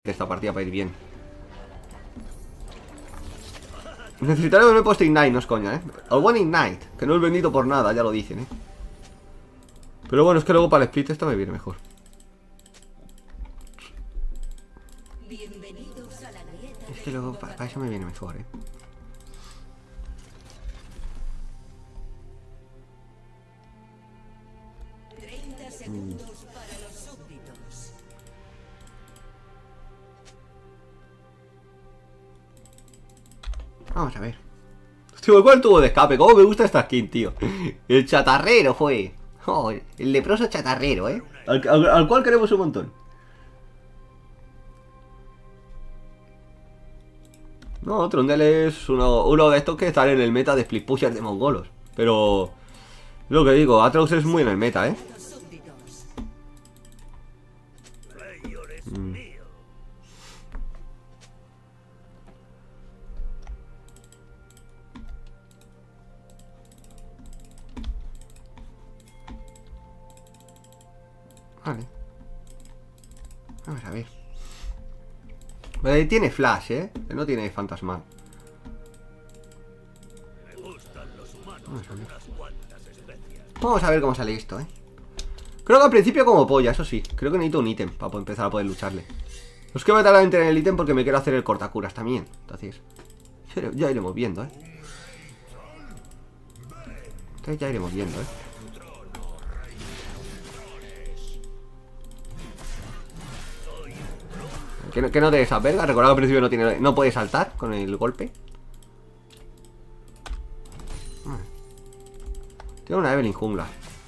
de esta partida para ir bien. Necesitaré haberme puesto Ignite, no es coña, Al One Ignite, que no es bendito por nada, ya lo dicen, Pero bueno, es que luego para el split esto me viene mejor. Es que luego para eso me viene mejor, Vamos a ver. Hostia, ¿cuál tubo de escape? ¿Cómo me gusta esta skin, tío? El chatarrero fue. Oh, el leproso chatarrero, al cual queremos un montón. No, Trundle es uno de estos que están en el meta de split pushers de mongolos. Pero... lo que digo, Aatrox es muy en el meta, Vale. Vamos a ver. Vale, tiene flash, no tiene fantasmal. Vamos a ver cómo sale esto, Creo que al principio como polla, eso sí. Creo que necesito un ítem para empezar a poder lucharle. No es que me tarda en tener el ítem porque me quiero hacer el cortacuras también. Entonces, ya iremos viendo, Entonces ya iremos viendo, Que no te des a verga. Recordad que al principio no puede saltar con el golpe. Tiene una Evelynn jungla.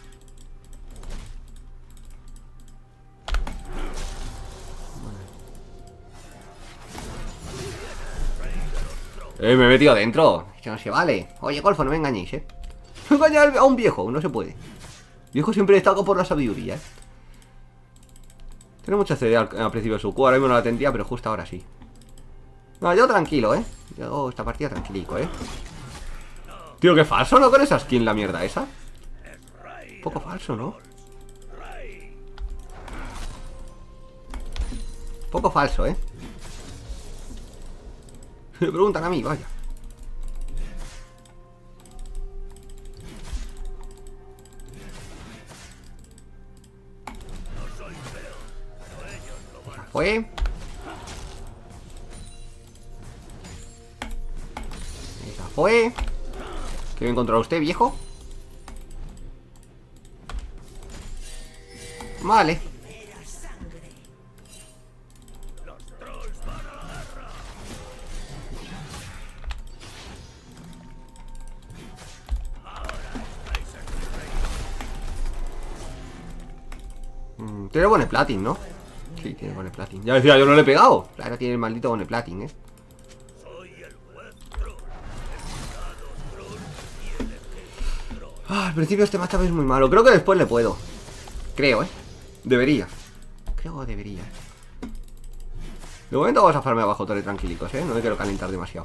Me he metido dentro. Eso no se vale. Oye, Golfo, no me engañéis, No engañar a un viejo, no se puede. Viejo siempre destaca por la sabiduría, Tiene mucha CD al principio de su Q. Ahora mismo no la tendría, pero justo ahora sí. No, yo tranquilo, Yo esta partida tranquilico, Tío, qué falso, ¿no? Con esa skin, la mierda esa. Un poco falso, ¿no? Un poco falso, Me preguntan a mí, vaya. Esa fue. Esa fue. ¿Qué me encontró usted, viejo? Vale. Tiene buen platin, ¿no? Sí, tiene buen platin. Ya decía, yo no le he pegado. Claro, tiene el maldito buen platin, Al principio este matchup es muy malo. Creo que después le puedo. Creo, Debería. Creo que debería. De momento vamos a farmear abajo torre tranquilicos, No me quiero calentar demasiado.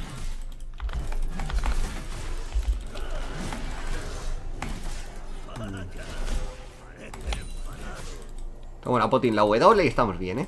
Tomo la potin, la W y estamos bien,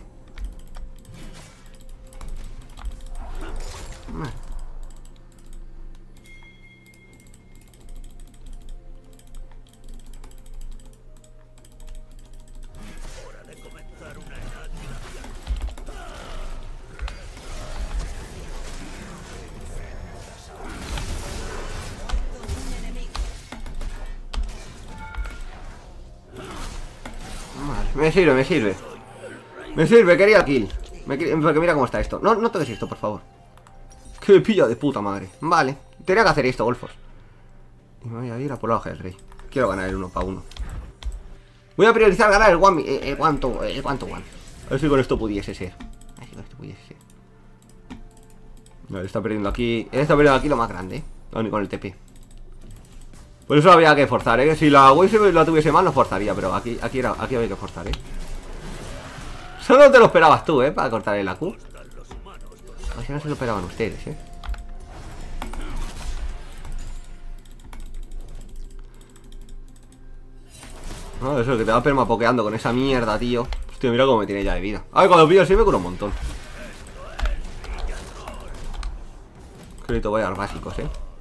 Me sirve, me sirve. Me sirve, quería kill. Porque mira cómo está esto. No toques esto, por favor. Que me pilla de puta madre. Vale, tenía que hacer esto, golfos. Y me voy a ir a por la hoja del rey. Quiero ganar el 1 para 1. Voy a priorizar ganar el one to one. A ver si con esto pudiese ser. Vale, está perdiendo aquí. Él está perdiendo aquí lo más grande, Ni con el TP. Por eso había que forzar, Si la Wave la tuviese mal, no forzaría. Pero aquí había que forzar, Solo te lo esperabas tú, para cortar el AQ. A ver si no se lo esperaban ustedes, No, eso, que te va permapokeando con esa mierda, tío. Pues Hostia, mira cómo me tiene ya de vida. A ver, cuando pillo el me cura un montón. Crédito voy a dar básicos,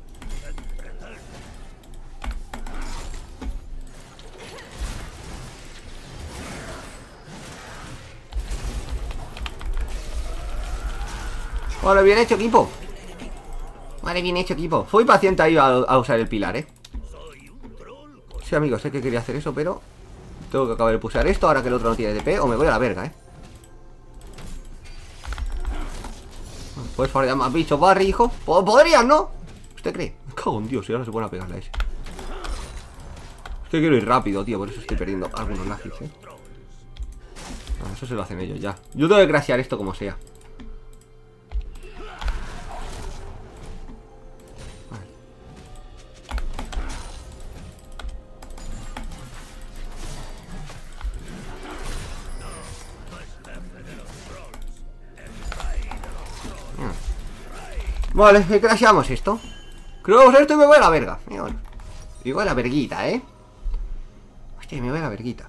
Vale, bien hecho, equipo. Vale, bien hecho, equipo. Fui paciente ahí a usar el pilar, Sí, amigos, sé que quería hacer eso, pero tengo que acabar de pulsar esto ahora que el otro no tiene DP o me voy a la verga, Pues fardear más bichos, Barry, hijo. Podrían, ¿no? ¿Usted cree? Me cago en Dios, y ahora se pone a pegarle a ese. Es que quiero ir rápido, tío, por eso estoy perdiendo algunos lagis, eso se lo hacen ellos ya. Yo tengo que crashear esto como sea. Vale, crasheamos esto. Creo esto y me voy a la verga. Me voy a la verguita, Hostia, me voy a la verguita.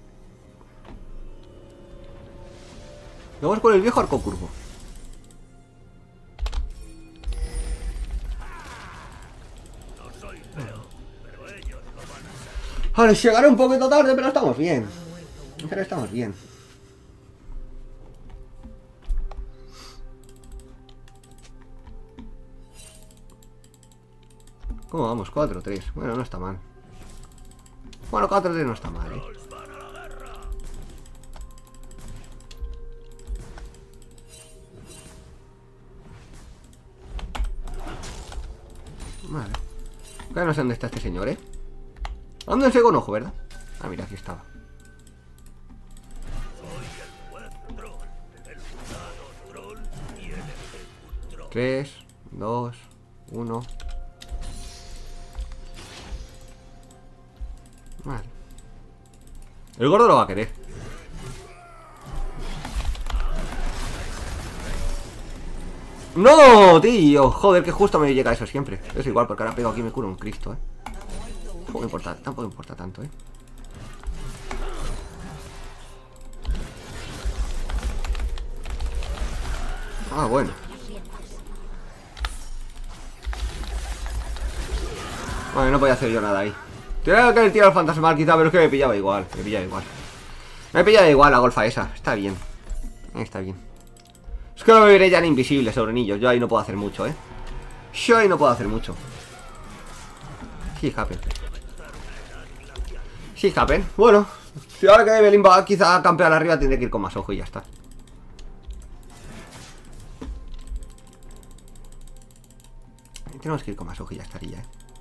Vamos con el viejo arco curvo. Vale, llegaré un poquito tarde, pero estamos bien. ¿Cómo vamos? 4-3. Bueno, no está mal. Bueno, 4-3 no está mal, Vale. Ya no sé dónde está este señor, Ándense con ojo, ¿verdad? Ah, mira, aquí estaba. Tres, 2, 1. Vale. El gordo lo va a querer. ¡No, tío! Joder, que justo me llega eso siempre. Es igual, porque ahora pego aquí y me curo un Cristo, tampoco importa tanto, Ah, bueno. Bueno, no podía hacer yo nada ahí. Tenía que tirar al fantasmal quizá, pero es que me pillaba igual. Me pillaba igual la golfa esa. Está bien. Está bien. Es que no me veré ya en invisible, sobrenillos. Yo ahí no puedo hacer mucho, Yo ahí no puedo hacer mucho. Sí, happen. Sí, happen. Bueno, si ahora que Evelyn va quizá a campear arriba, tendré que ir con más ojo y ya está. Tenemos que ir con más ojo y ya estaría,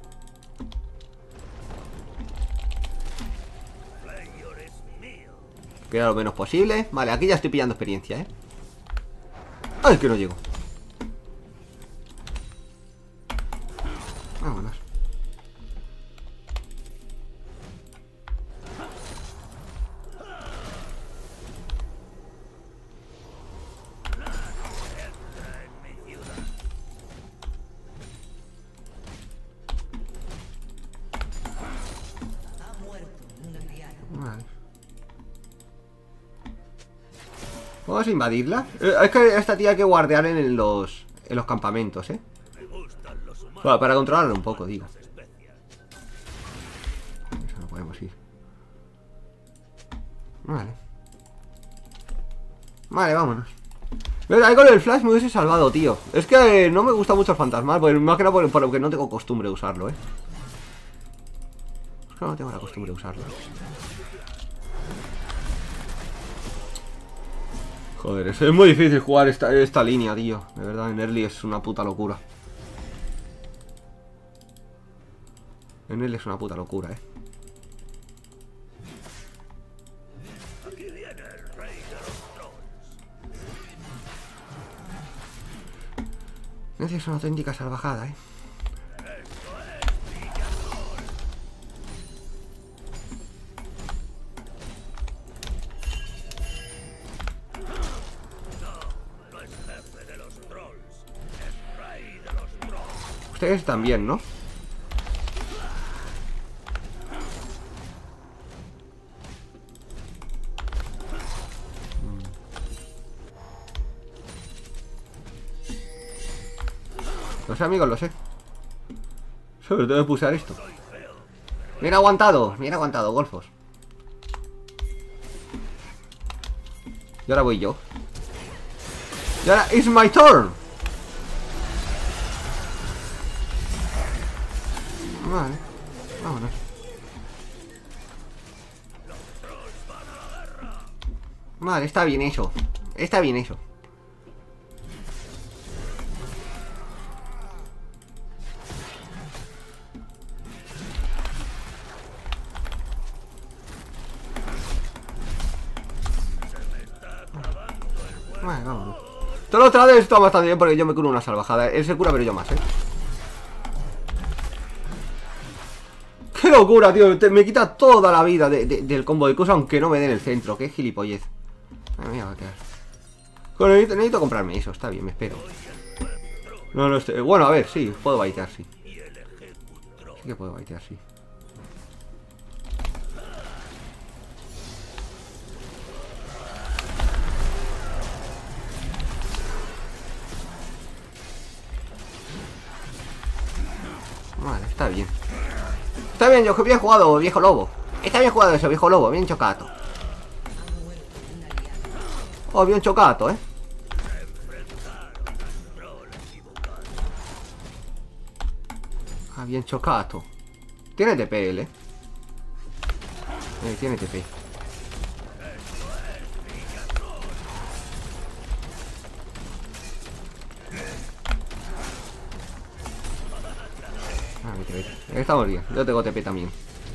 Queda lo menos posible. Vale, aquí ya estoy pillando experiencia, ¡Ay, que no llego! Vámonos. Vale. Vamos a invadirla. Es que esta tía hay que guardear en los campamentos, Bueno, para controlarla un poco, digo. Eso no podemos ir. Vale, vámonos. Ahí con el flash me hubiese salvado, tío. Es que no me gusta mucho el fantasmal, más que nada por lo que no tengo costumbre de usarlo, Es que no tengo la costumbre de usarlo. Joder, es muy difícil jugar esta línea, tío. De verdad, en early es una puta locura. En early es una puta locura, Es una auténtica salvajada, Ustedes también, ¿no? Lo sé, amigos, lo sé. Sobre todo de pulsar esto. Bien aguantado, golfos. Y ahora voy yo. Y ahora, it's my turn. Vale, vámonos. Vale, está bien eso. Está bien eso. Vale, vámonos. Todo lo otra vez está bastante bien porque yo me curo una salvajada. Él se cura, pero yo más, ¡Qué locura, tío! Me quita toda la vida del combo de cosas, aunque no me den el centro. ¡Qué gilipollez! Me va a quedar. Bueno, necesito comprarme eso. Está bien, me espero. No estoy... Bueno, a ver, sí. Puedo baitear, sí. Sí que puedo baitear, sí. Vale, está bien. Está bien, yo bien jugado, viejo lobo. Está bien jugado eso, viejo lobo, bien chocato. Oh, bien chocato, Ah, bien chocato. Tiene TP, él, tiene TP. Ah, vete. Estamos bien, yo tengo TP también.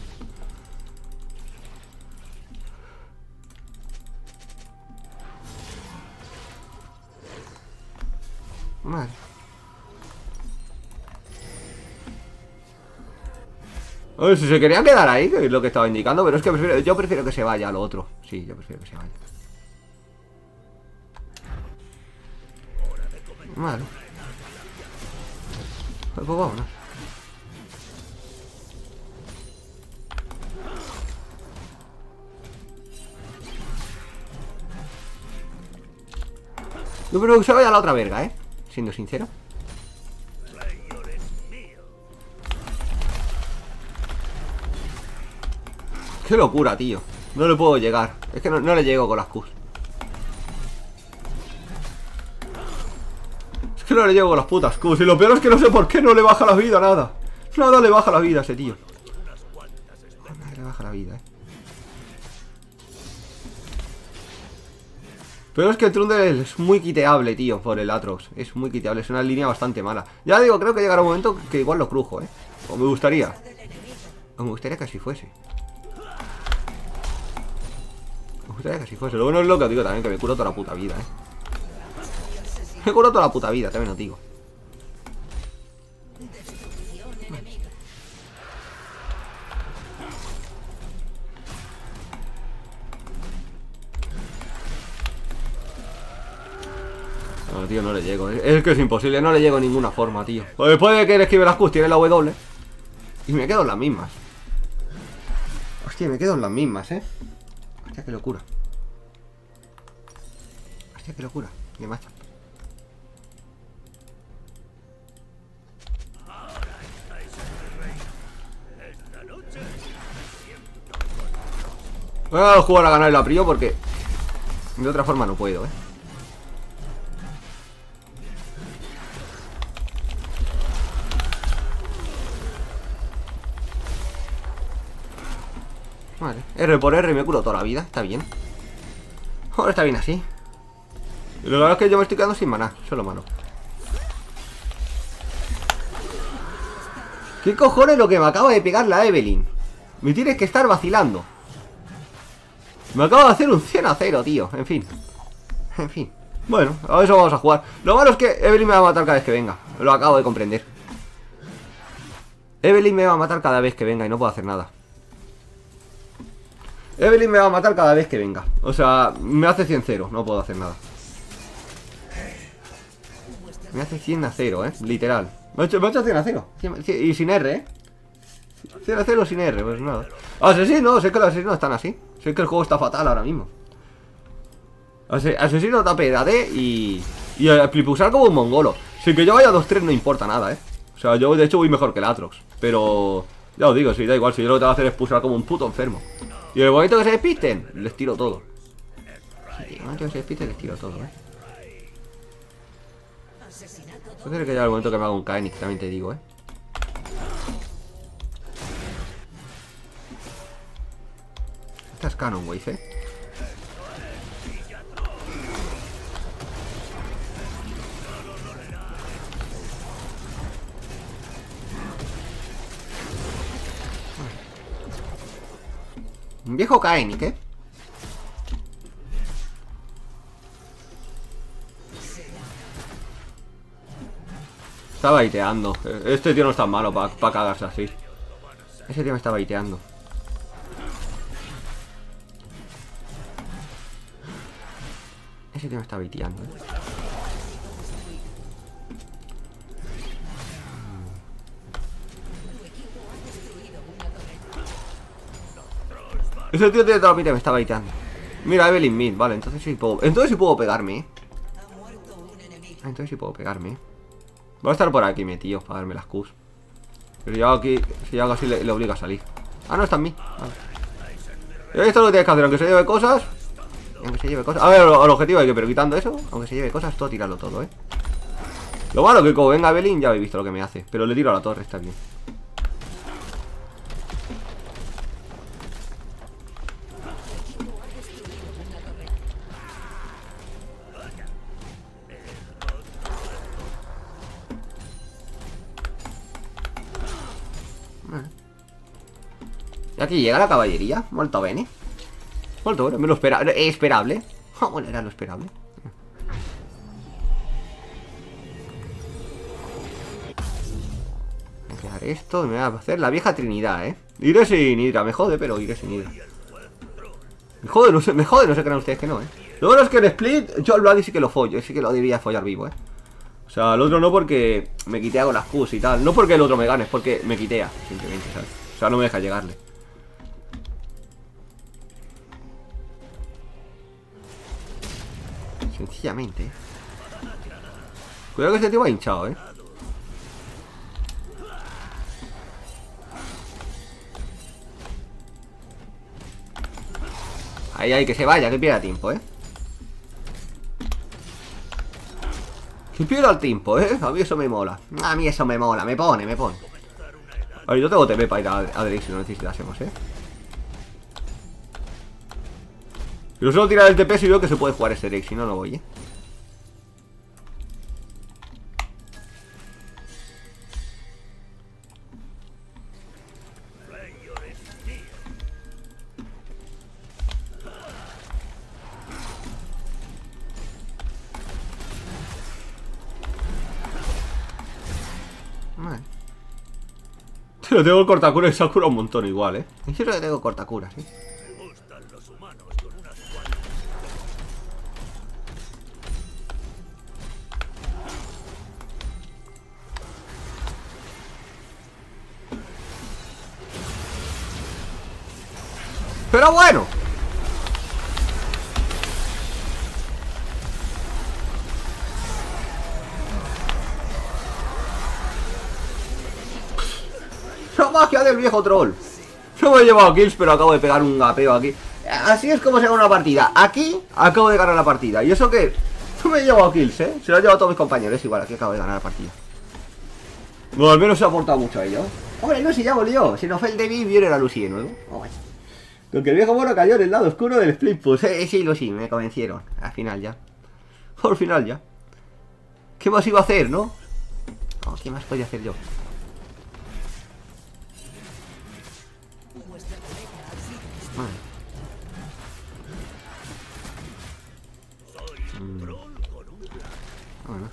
Vale. A ver, si se querían quedar ahí, que es lo que estaba indicando, pero es que yo prefiero que se vaya a lo otro. Sí, yo prefiero que se vaya. Vale. Pues vámonos. Yo prefiero que se vaya a la otra verga, siendo sincero. Qué locura, tío. No le puedo llegar. Es que no le llego con las Qs. Es que no le llego con las putas Qs. Y lo peor es que no sé por qué no le baja la vida nada. Nada le baja la vida a ese tío. Nada le baja la vida, Pero es que el Trundle es muy quiteable, tío, por el Aatrox. Es muy quiteable, es una línea bastante mala. Ya digo, creo que llegará un momento que igual lo crujo, O me gustaría. O me gustaría que así fuese. Me gustaría que así fuese. Lo bueno es lo que digo también, que me curo toda la puta vida, Me curo toda la puta vida, también lo digo. No, tío, no le llego. Es que es imposible, no le llego de ninguna forma, tío. Pues después de que le esquive las Qs, tiene la W. Y me quedo en las mismas. Hostia, me quedo en las mismas, Hostia, qué locura. Hostia, qué locura. Qué macha. Voy a jugar a ganar el aprio porque de otra forma no puedo, Vale, R por R me curo toda la vida, está bien. Ahora está bien así. Y lo malo es que yo me estoy quedando sin maná, eso es lo malo. ¿Qué cojones lo que me acaba de pegar la Evelynn? Me tienes que estar vacilando. Me acaba de hacer un 100-0, tío, en fin. En fin. Bueno, a eso vamos a jugar. Lo malo es que Evelynn me va a matar cada vez que venga. Lo acabo de comprender. Evelynn me va a matar cada vez que venga y no puedo hacer nada. Evelynn me va a matar cada vez que venga. O sea, me hace 100-0, no puedo hacer nada. Me hace 100-0, literal. Me ha hecho 100-0. Y sin R, 100-0 sin R, pues nada. Asesino, sé que los asesinos están así. Sé que el juego está fatal ahora mismo. Asesino tape AD y pulsar como un mongolo. Sí, que yo vaya 2-3 no importa nada, O sea, yo de hecho voy mejor que el Atrox. Pero, ya os digo, sí, da igual. Si yo lo que tengo que hacer es pulsar como un puto enfermo. Y el momento que se despisten, les tiro todo. Sí, el momento que se despisten, les tiro todo, Puede ser que haya el momento que me haga un Kaenix, también te digo, Esta es Canon Wave, Un viejo Kaenix, Está baiteando. Este tío no es tan malo para cagarse así. Ese tío me está baiteando. Ese tío me está baiteando, Ese tío de toda la pinta me está baiteando. Mira, Evelyn Mid, vale, entonces sí puedo. Entonces sí puedo pegarme, Entonces sí puedo pegarme, Voy a estar por aquí metido para darme las Qs. Pero yo aquí, si yo hago así, le obligo a salir. Ah, no, está en mí. Vale. Esto es lo que tienes que hacer, aunque se lleve cosas. Aunque se lleve cosas. A ver, el objetivo es que, pero quitando eso, aunque se lleve cosas, todo tirarlo todo, Lo malo que como venga Evelyn, ya habéis visto lo que me hace. Pero le tiro a la torre, está bien. Y aquí llega la caballería. Molto bene. Molto bene, me lo esperaba. Esperable. Bueno, era lo esperable. Voy a crear esto y me voy a hacer la vieja Trinidad, Iré sin Hydra, me jode, pero iré sin Hydra. Me jode, no se crean ustedes que no, Lo bueno es que en Split yo al Bloody sí que lo follo, sí que lo debía follar vivo, O sea, el otro no porque me quitea con las Qs y tal. No porque el otro me gane, es porque me quitea, simplemente, ¿sabes? O sea, no me deja llegarle. Sencillamente, Cuidado que este tío va hinchado, Ahí, que se vaya, que pierda tiempo, Que pierda el tiempo, A mí eso me mola. A mí eso me mola, me pone. A ver, yo tengo TP para ir a Drake si no necesitásemos, Yo solo tirar el TP si veo que se puede jugar ese Drake, si no, no voy, Vale. Pero tengo cortacura y Sakura un montón igual, En serio que tengo cortacura, sí. Pero bueno. La magia del viejo troll. No me he llevado kills, pero acabo de pegar un gapeo aquí. Así es como se gana una partida. Aquí acabo de ganar la partida. Y eso que no me he llevado kills, Se lo han llevado todos mis compañeros. Igual, aquí acabo de ganar la partida. Bueno, al menos se ha aportado mucho a ello. Hombre, Lucy ya volvió. Si no fue el David, viene la Lucy de nuevo. Porque el viejo mono cayó en el lado oscuro del split push. Sí, Lucy, me convencieron. Al final ya. Al final ya. ¿Qué más iba a hacer, no? ¿Qué más podía hacer yo? Vale. Vámonos.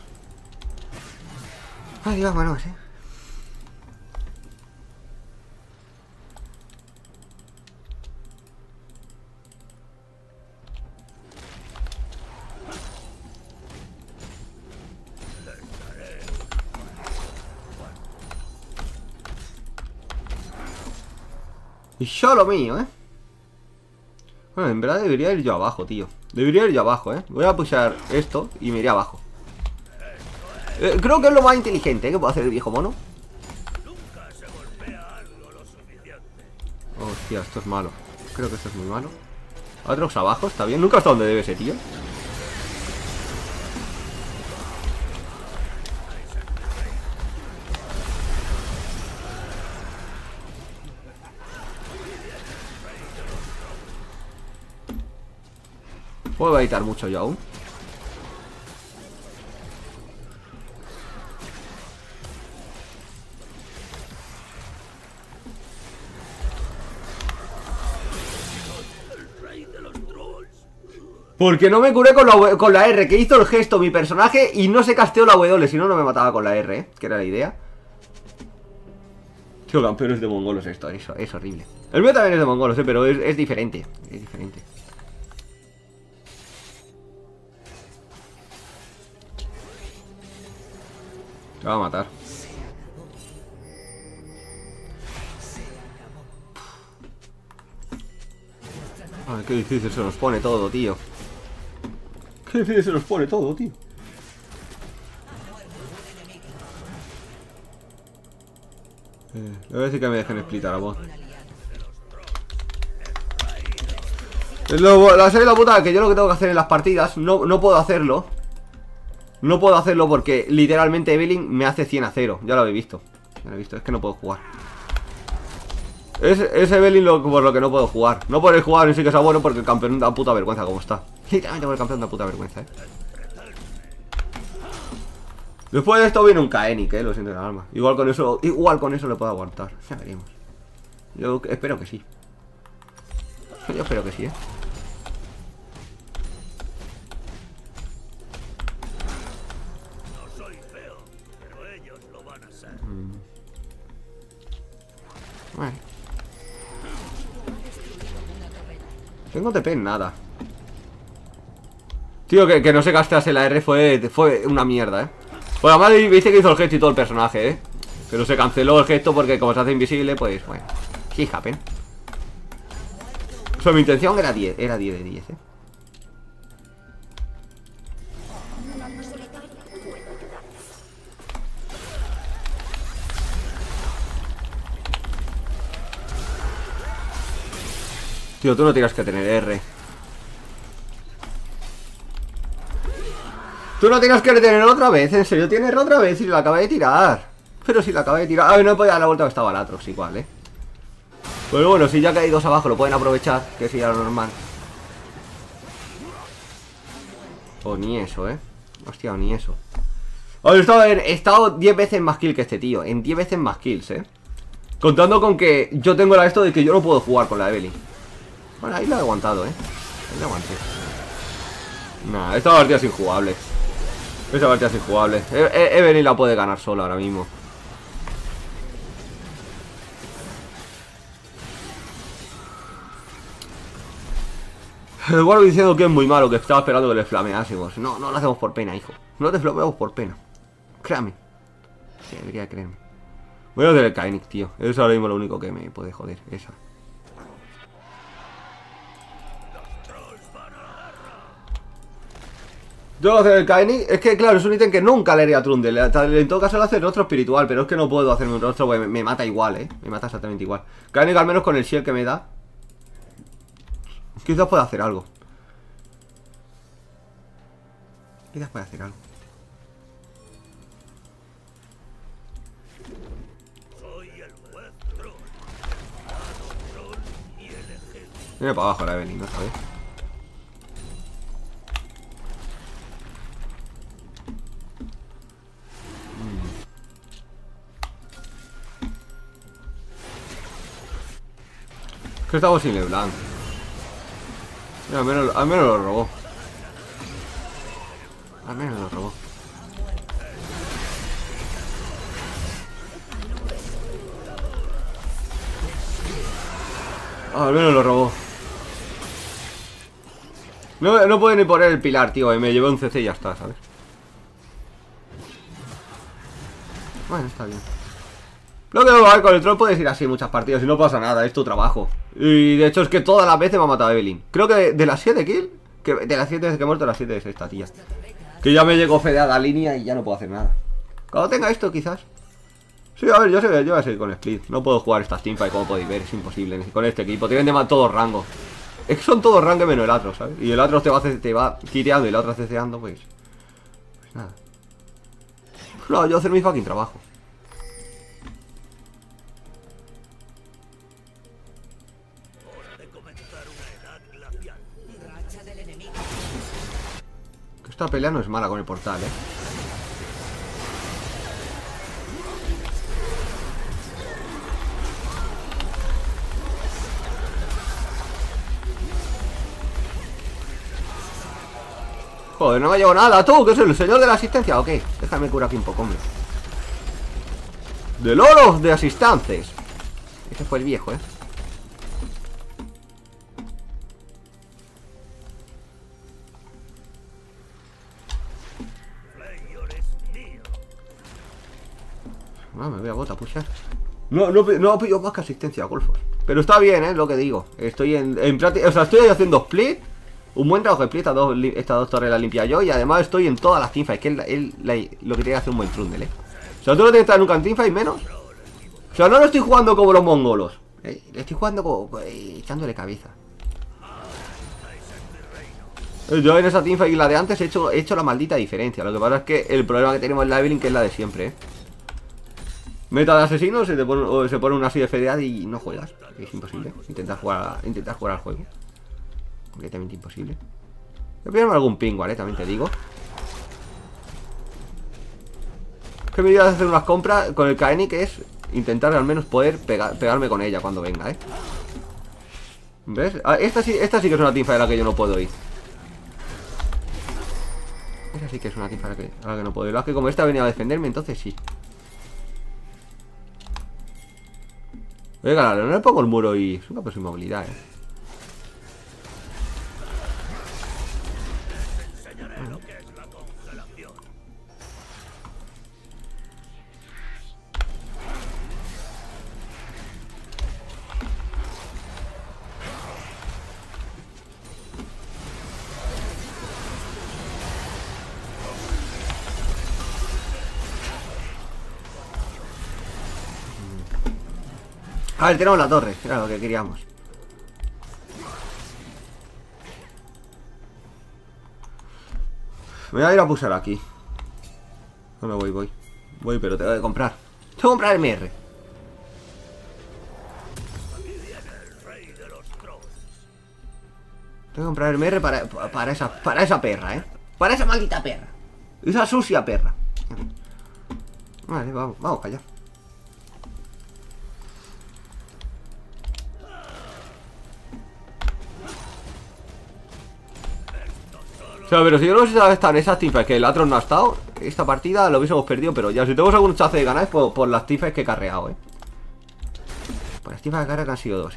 Ay, vámonos, Y yo lo mío, Bueno, en verdad debería ir yo abajo, tío. Debería ir yo abajo, Voy a pushar esto y me iré abajo. Creo que es lo más inteligente que puede hacer el viejo mono. Hostia, esto es malo. Creo que esto es muy malo. Atrox abajo, está bien. Nunca hasta donde debe ese tío. Puedo evitar mucho yo aún. Porque no me curé con la R, que hizo el gesto mi personaje y no se casteó la W, si no, no me mataba con la R, que era la idea. Tío, campeones de mongolos esto, eso es horrible. El mío también es de mongolos, pero es diferente. Es diferente. Te va a matar. Ay, qué difícil se nos pone todo, tío. Qué difícil se nos pone todo, tío. Le voy a decir que me dejen splitar a bot. La serie de la puta que yo lo que tengo que hacer en las partidas no puedo hacerlo. No puedo hacerlo porque literalmente Evelynn me hace 100-0. Ya lo habéis visto. Ya lo he visto, es que no puedo jugar. Es Evelynn por lo que no puedo jugar. No por el jugador en sí que sea bueno, porque el campeón da puta vergüenza como está. Literalmente por el campeón da puta vergüenza, Después de esto viene un Kaenik, lo siento en el alma. Igual con eso le puedo aguantar. Ya veremos. Yo espero que sí. Yo espero que sí, Bueno. Tengo TP en nada. Tío, que no se gastase la R fue una mierda, Pues además viste que hizo el gesto y todo el personaje, Pero se canceló el gesto porque como se hace invisible, pues bueno. Sí, happen. O sea, mi intención era 10 de 10, Tío, tú no tienes que tener R. Tú no tienes que tener otra vez, en serio, tienes R otra vez y la acabé de tirar. Pero si la acabé de tirar. A ver, no he podido dar la vuelta que estaba el Atrox igual, Pero bueno, si ya que hay dos abajo lo pueden aprovechar, que sería lo normal. O ni eso, Hostia, o ni eso. Oye, he estado 10 veces más kill que este tío. En 10 veces más kills, Contando con que yo tengo esto de que yo no puedo jugar con la Evelynn. Bueno, ahí la he aguantado, Ahí la aguanté. Nah, esta partida es injugable. Esta partida es injugable. Evelynn la puede ganar sola ahora mismo. El guardo diciendo que es muy malo, que estaba esperando que le flameásemos. No, no lo hacemos por pena, hijo. No te flameamos por pena. Créame. Sí, debería creerme. Voy a hacer el Kaenik, tío. Eso es ahora mismo lo único que me puede joder. Esa. Yo voy a hacer el Kaenik. Es que, claro, es un ítem que nunca le haría a Trundle. En todo caso le hace el rostro espiritual. Pero es que no puedo hacerme un rostro porque me mata igual, Me mata exactamente igual. Kaenik al menos con el shield que me da. Quizás pueda hacer algo. Quizás pueda hacer algo. Viene para abajo la Evelynn, ¿no sabes? Que estamos sin LeBlanc. Mira, al menos lo robó. Al menos lo robó. Al menos lo robó. No puede ni poner el pilar, tío. Y me llevé un CC y ya está, ¿sabes? Bueno, está bien. Lo que va a ver, con el troll puedes ir así muchas partidas y no pasa nada, es tu trabajo. Y de hecho es que todas las veces me ha matado Evelynn. Creo que de las 7 kills, de las 7 veces que he muerto, las 7 es esta tía. Que ya me llegó fedeada la línea y ya no puedo hacer nada. Cuando tenga esto, quizás. Sí, a ver, yo voy a seguir con Split. No puedo jugar estas teamfights, como podéis ver, es imposible con este equipo. Tienen de más todos rangos. Es que son todos rangos menos el Atros, ¿sabes? Y el Atros te va quiteando y la otra ceceando, pues nada. No, yo voy a hacer mi fucking trabajo. Que esta pelea no es mala con el portal, Joder, no me llevo nada, tú, que es el señor de la asistencia, ¿o qué? Déjame curar aquí un poco, hombre. ¡Del oro de asistantes! Ese fue el viejo, No, me voy a bota a pushar. No pillo más que asistencia, golfos. Pero está bien, lo que digo. Estoy en práctica, o sea, estoy ahí haciendo split. Un buen trabajo de split, estas dos torres las limpia yo. Y además estoy en todas las teamfights, que es lo que tiene que hacer un buen trundle, O sea, tú no tienes que estar nunca en teamfight, menos. O sea, no lo estoy jugando como los mongolos. Le estoy jugando como echándole cabeza. Yo en esa teamfight y la de antes he hecho la maldita diferencia. Lo que pasa es que el problema que tenemos en leveling, que es la de siempre, Meta de asesinos, se pone una así de fedead y no juegas. Es imposible. Intentar jugar al juego. Completamente imposible. Voy a pillarme algún pingüe, también te digo. Es que me voy a hacer unas compras con el Kaeni, que es intentar al menos poder pegarme con ella cuando venga, ¿Ves? Esta sí que es una teamfight a la que yo no puedo ir. Esa sí que es una teamfight a la que no puedo ir. La que como esta venía a defenderme, entonces sí. Oiga, no le pongo el muro y... Es una posible movilidad, A ver, tenemos la torre, era lo que queríamos. Me voy a ir a pulsar aquí. No me voy. Voy, pero tengo que comprar. Tengo que comprar MR. Tengo que comprar MR para esa perra, Para esa maldita perra. Esa sucia perra. Vale, vamos para allá. O sea, pero si yo no hubiese estado en esas teamfights que el Atros no ha estado, esta partida lo hubiésemos perdido, pero ya si tenemos algún chance de ganar es por las teamfights que he carreado, Por las teamfights que han sido dos,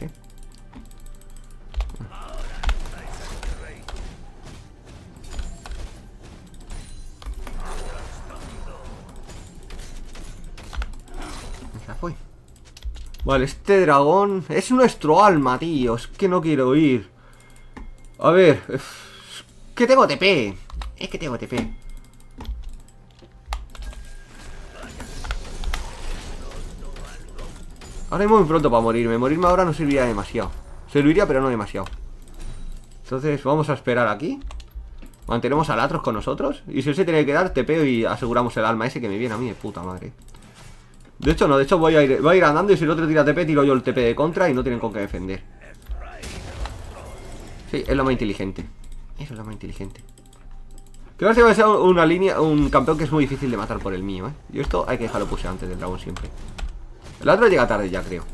Esa fue. Vale, este dragón es nuestro alma, tío. Es que no quiero ir. A ver... que tengo TP. Es que tengo TP. Ahora mismo muy pronto para morirme. Morirme ahora no serviría demasiado. Serviría, pero no demasiado. Entonces vamos a esperar aquí. Mantenemos al Atros con nosotros. Y si él se tiene que dar, TP y aseguramos el alma ese que me viene a mí de puta madre. De hecho no, de hecho voy a ir andando. Y si el otro tira TP, tiro yo el TP de contra. Y no tienen con qué defender. Sí, es lo más inteligente. Eso es lo más inteligente. Creo que va a ser una línea, un campeón que es muy difícil de matar por el mío, Y esto hay que dejarlo puse antes del dragón siempre. El otro llega tarde ya, creo.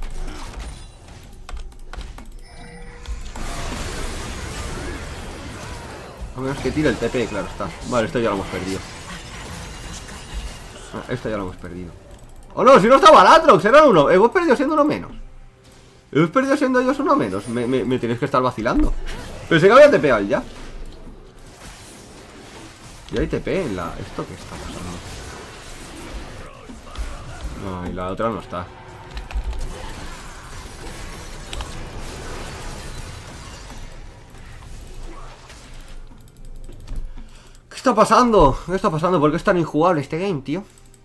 A menos que tire el TP, claro está. Vale, esto ya lo hemos perdido. Esto ya lo hemos perdido. ¡Oh no! Si no estaba el Atrox, era uno. Hemos perdido siendo uno menos. Hemos perdido siendo ellos uno menos. Me tenéis que estar vacilando. Pensé que había TP al ya. Y hay TP en la... ¿Esto qué está pasando? No, y la otra no está. ¿Qué está pasando? ¿Qué está pasando? ¿Por qué es tan injugable este game, tío?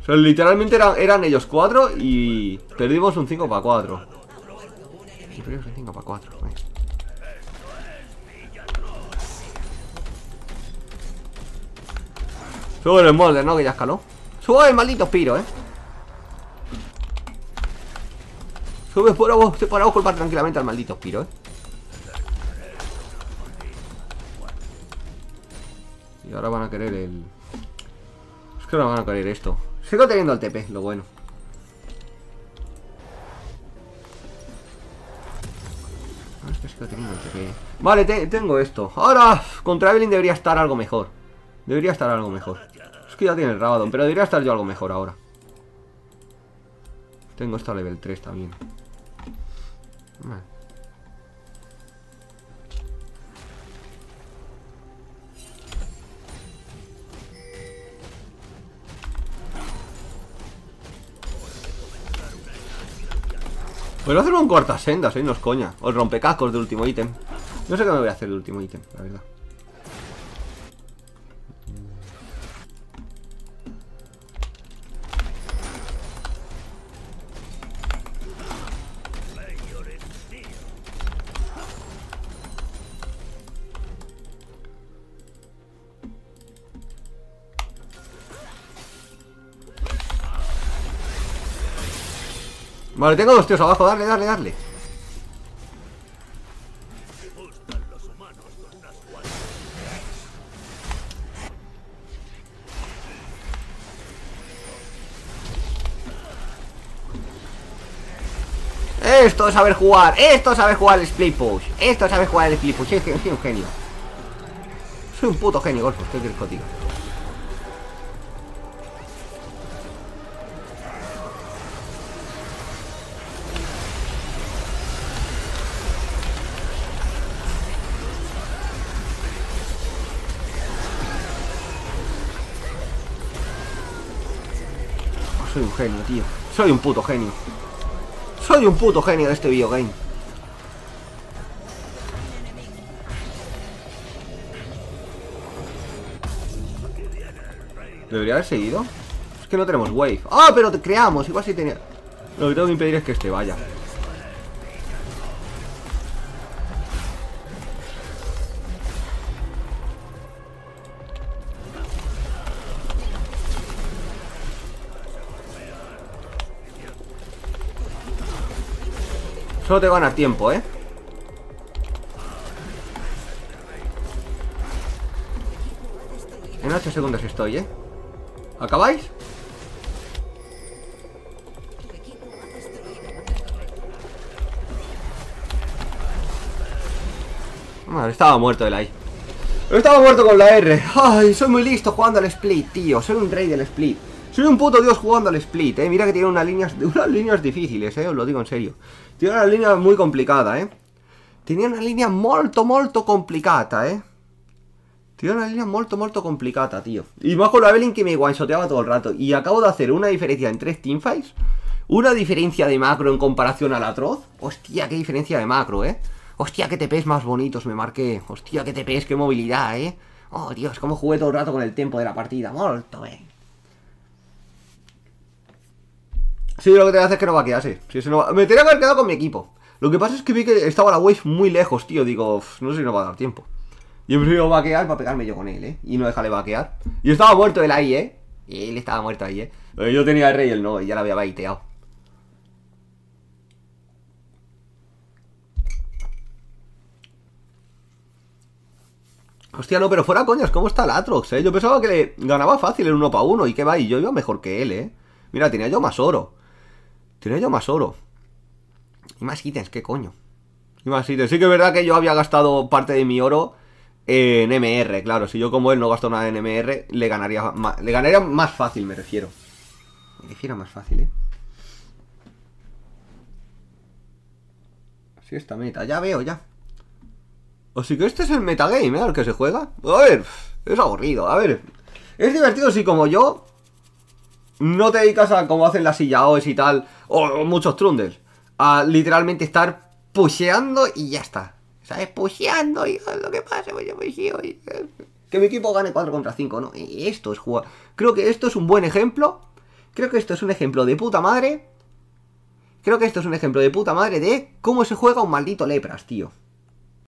O sea, literalmente eran ellos 4 y perdimos un 5-4. Y perdimos un 5-4. Sube el molde, ¿no? Que ya escaló. Sube el maldito Spiro, Sube por abajo, culpar tranquilamente al maldito Spiro, Y ahora van a querer el... Es que ahora van a querer esto. Sigo teniendo el TP, lo bueno. Es que sigo teniendo el TP. Vale, tengo esto. Ahora, contra Evelynn debería estar algo mejor. Debería estar algo mejor. Es que ya tiene el Rabadon, pero debería estar yo algo mejor ahora. Tengo esto a level 3 también. Vale. Voy a hacer un cortasendas, no es coña. O el rompecascos de último ítem. No sé qué me voy a hacer de último ítem, la verdad. Vale, tengo dos tíos abajo, darle. Esto es saber jugar, el split push. Soy un genio. Soy un puto genio, Golfos, ¿qué quieres que diga? Soy un genio, tío. Soy un puto genio. Soy un puto genio de este videogame. ¿Debería haber seguido? Es que no tenemos wave. ¡Ah, pero te creamos! Igual si tenía... Lo que tengo que impedir es que este vaya. Solo te gana tiempo, En 8 segundos estoy, ¿Acabáis? Vale, estaba muerto el ahí. Estaba muerto con la R. Ay, soy muy listo jugando al split, tío. Soy un rey del split. Soy un puto dios jugando al split, Mira que tiene unas líneas difíciles, Os lo digo en serio. Tiene una línea muy complicada, Tiene una línea molto complicata, Tiene una línea molto complicata, tío. Y más con la Evelynn que me one-shoteaba todo el rato. Y acabo de hacer una diferencia en 3 teamfights. Una diferencia de macro en comparación al atroz. Hostia, qué diferencia de macro, Hostia, qué TPs más bonitos me marqué. Hostia, qué TPs, qué movilidad, Oh, Dios, cómo jugué todo el rato con el tempo de la partida. Molto, Sí, lo que te hace es que no vaquease. Si no... Me tenía que haber quedado con mi equipo. Lo que pasa es que vi que estaba la wave muy lejos, tío. Digo, no sé si no va a dar tiempo. Y he preferido vaquear para pegarme yo con él, Y no dejarle vaquear. Y estaba muerto él ahí, Y él estaba muerto ahí, Yo tenía el rey y él no, y ya la había baiteado. Hostia, no, pero fuera coñas, ¿cómo está el Atrox, Yo pensaba que le ganaba fácil el 1 para 1. Y que va, y yo iba mejor que él, Mira, tenía yo más oro. Y más ítems, ¿qué coño? Y más ítems. Sí que es verdad que yo había gastado parte de mi oro en MR, claro. Si yo como él no gasto nada en MR, le ganaría más fácil, me refiero. Me refiero más fácil, Así esta meta, ya veo, ya. Así que este es el metagame, al que se juega. A ver, es aburrido, a ver. Es divertido si como yo no te dedicas a como hacen las sillaos y tal, o muchos trundles, a literalmente estar pusheando y ya está. ¿Sabes? Pusheando y lo que pasa, pues yo pusheo y... Que mi equipo gane 4 contra 5, ¿no? Y esto es jugar. Creo que esto es un buen ejemplo Creo que esto es un ejemplo de puta madre. Creo que esto es un ejemplo de puta madre de cómo se juega un maldito Lepras, tío.